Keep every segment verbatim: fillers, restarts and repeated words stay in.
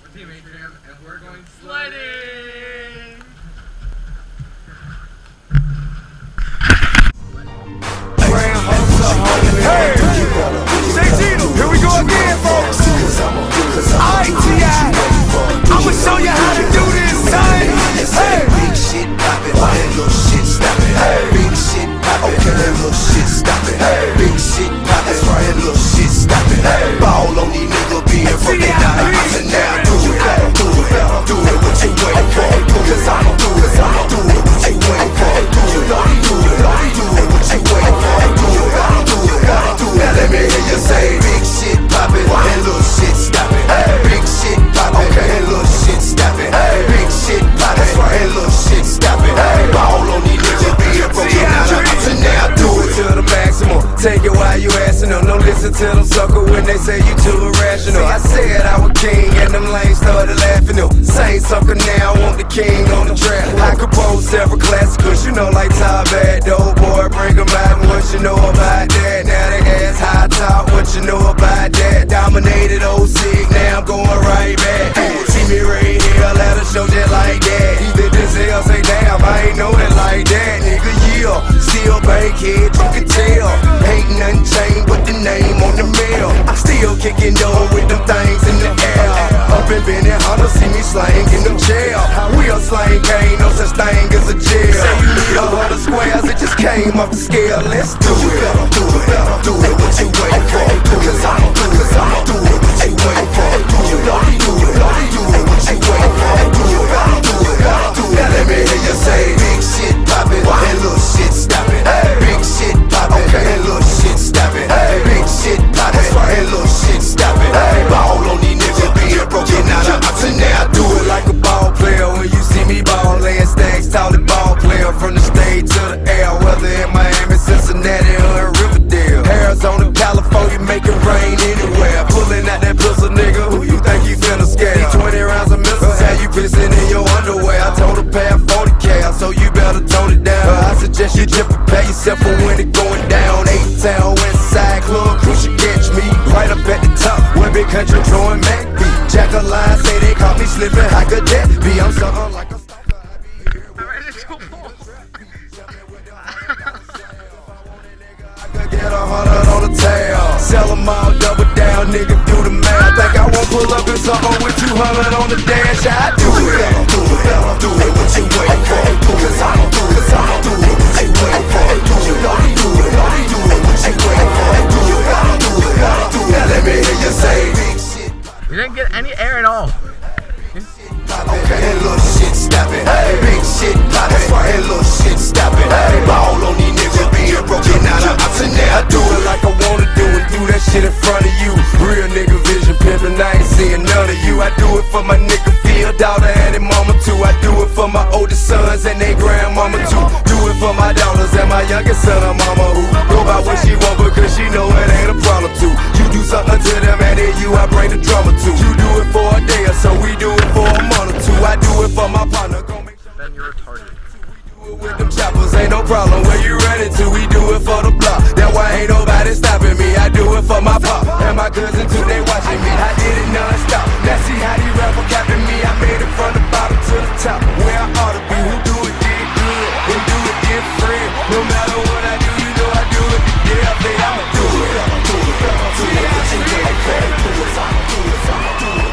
Team Atrium, and we're going sledding! Hey! Here we go again, folks! I T I! I'ma show you how to do this, son! Hey! Big shit poppin', that little shit stoppin'. Big shit poppin', okay, that little shit stoppin'. Big shit poppin', that's right, that little shit stoppin'. Ball on these niggas being broken down. So now do it, do it, do it, what you waiting for? Cause I'ma do it, I'ma do it, what you waiting for? Do it, do it, do it, what you waiting for? Do it, do it, do it. Now let me hear you say, big shit poppin', that little shit stoppin'. Big shit poppin', okay, that little shit stoppin'. Big shit poppin', that little shit stoppin'. Ball on these niggas being broken down. So now do it to the maximum. Take it while you assin' them. Don't listen to them sucker when they say you too irrational. I said I was king and them lanes started laughing them. Same sucker now, want the king on the track. I compose several classicals, you know, like Top Bad, dope boy, bring them out. And what you know about that? Now they ask high top, what you know about that? Dominated old sick, now I'm going right back. See me right here, let her show just like that. Even this hell say damn, I ain't know it like that. Nigga, yeah, still bankhead, you can tell. Ain't nothing changed but the name on the mail. I still kicking dough with them things in the air. Up in Benny Hunter, see me slang in them jail. We a slang, ain't no such thing as a jail. Say you need a hundred squares, it just came off the scale. Let's do it, do it, do it, what you waiting for? Cause I'ma do it, I'ma do it, what you waiting for? Do it, do it, do it, what you waiting for? Do it, do it, do it. Now let me hear you say, big shit poppin', that little shit stoppin'. Big shit poppin', that little shit stoppin'. Big shit poppin', that little shit stoppin'. Ball on these niggas being broken out. So now do it like a ball player. When you see me ball, laying stacks, tallest ball player. From the stage to the air, whether in Miami, Cincinnati, or in Riverdale, Arizona, California, make it rain anywhere. Pulling out that pistol, nigga, who you think you finna scare? twenty rounds of missiles, how you pissing in your underwear? I told her pay forty cal, so you better tone it down. I suggest you just prepare yourself for when it going down. Eight-town, west side club, you should catch me right up at the top, where big country throwing Mac B. Jack a line, say they caught me slipping, how could that be? I'm something like a stalker. Get a hundred on the tail, sell them all, double down, nigga, do the math. Think I won't pull up in something with two hundred on the dash. I do it, do it, do it, what you waiting for? Cause I'ma do it, I'ma do it, what you waiting for? Do it, do it, do it, what you waiting for? Do it, do it, do it. Now let me hear you say, big shit. We didn't get any air at all. Okay, that little shit stoppin'. Big shit poppin', that little shit stoppin'. Ball on these niggas being broken out. So now I do it like I wanna do it. Do that shit in front of you. Real nigga vision pimpin', I ain't seeing none of you. I do it for my nigga Phil, daughter and his mama too. I do it for my oldest sons and their grandmama too. Do it for my daughters and my youngest son and mama who go by what she want because she know it ain't a problem too. You do something to them and then you I bring the drama too. You do it for a day or so, we do it for a month or two. I do it for my partner. Then you're retarded. With them choppers, ain't no problem. Where you running to? We do it for the block. That why ain't nobody stopping me. I do it for my pop and my cousin too. They watching me. I did it non-stop. Now see how these rappers capping me. I made it from the bottom to the top. Where I ought to be. Who do it did good and do it different. No matter what I do, you know I do it. Yeah, baby, I'ma do it. I'ma do it. I'ma do it. I'ma do it. I'ma do it. I'ma do it. I'ma do it.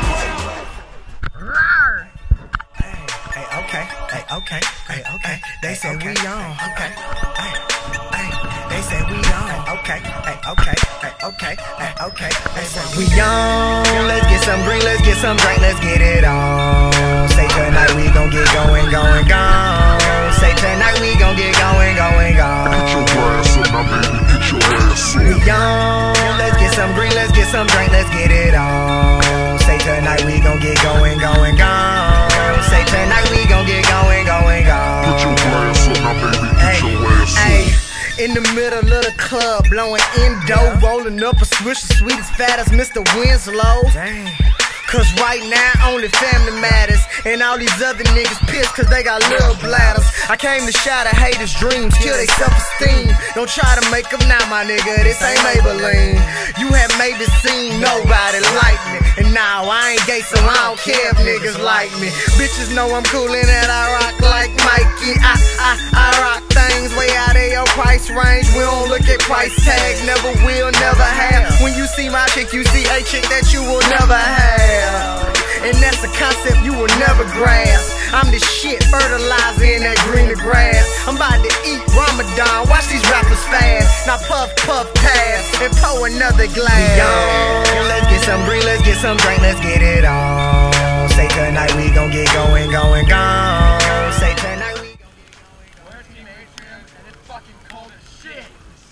Hey, okay, hey, okay, hey, okay. They said we on, okay. Hey, hey, they said we on, okay, hey, okay, hey, okay, hey, okay. They said we on. Let's get some green, let's get some drink, let's get it on. Say tonight we gon' get going, going, gone. Say tonight we gon' get going, going, gone. Get your ass up, my baby, get your ass up. We on. Let's get some green, let's get some drink, let's get it on. Say tonight we gon' get going, going, gone. Say tonight we gon' get going, going, gone. Get your ass up, my baby, get your ass up. Ay, in the middle of the club, blowing indo, rolling up a swisher, sweet as fat as Mister Winslow. Dang. Cause right now only family matters, and all these other niggas pissed cause they got little bladders. I came to shatter haters' dreams, kill their self-esteem. Don't try to make them now, my nigga, this ain't Maybelline. You have maybe seen nobody like me, and now I ain't gay so I don't care if niggas like me. Bitches know I'm cool and that I rock like Mikey. I, I, I rock things way out of your price range. We don't look at price tags, never will, never have. When you see my chick, you see a chick that you will never have, and that's a concept you will never grasp. I'm the shit, fertilizer in that greener grass. I'm about to eat Ramadan, watch these rappers fast. Now puff, puff, pass, and pour another glass. Yo, let's get some breed, let's get some drink, let's get it on. Say tonight we gon' get going, going, gone. Say tonight we gon' get going, going. We're Team Atrium, and it's fucking cold as shit.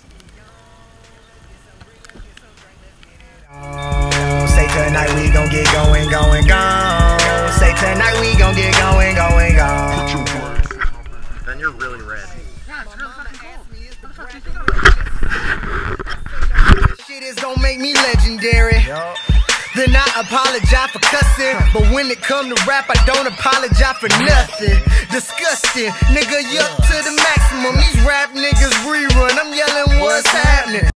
Say tonight we gon' get going, going, gone. Say tonight we gon' get going, going, gone. Then you're really red. Yeah, it's really fucking cold. What the fuck do you think of it? Shit is gon' make me legendary. Then I apologize for cussing, but when it come to rap, I don't apologize for nothing. Disgusting, nigga, you up to the maximum. These rap niggas